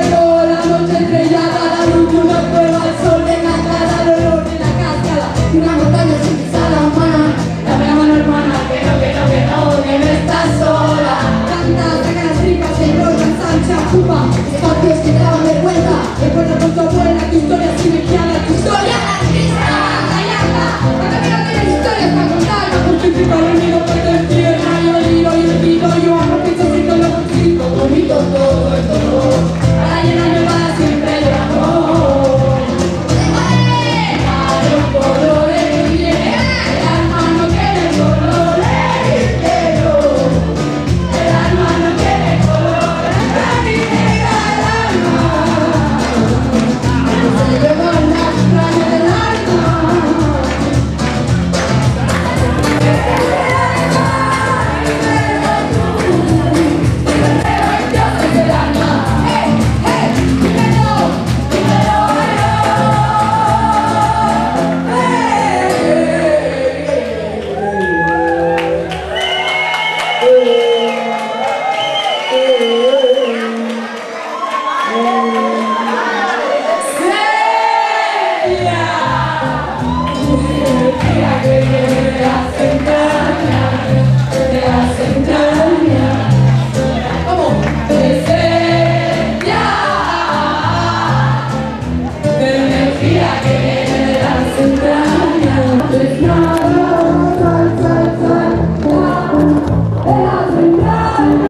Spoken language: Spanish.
llegó la noche estrellada, la luz de una cueva, el sol de cascada, el olor de la cascada, una montaña sin pisada humana. Dame la mano hermana, que no, que no estás sola. Canta, saca las tripas, enrolla, ensancha, fuma, espacios que te daban vergüenza. Recuerda con tu abuela, tu historia sin mezclada, tu historia.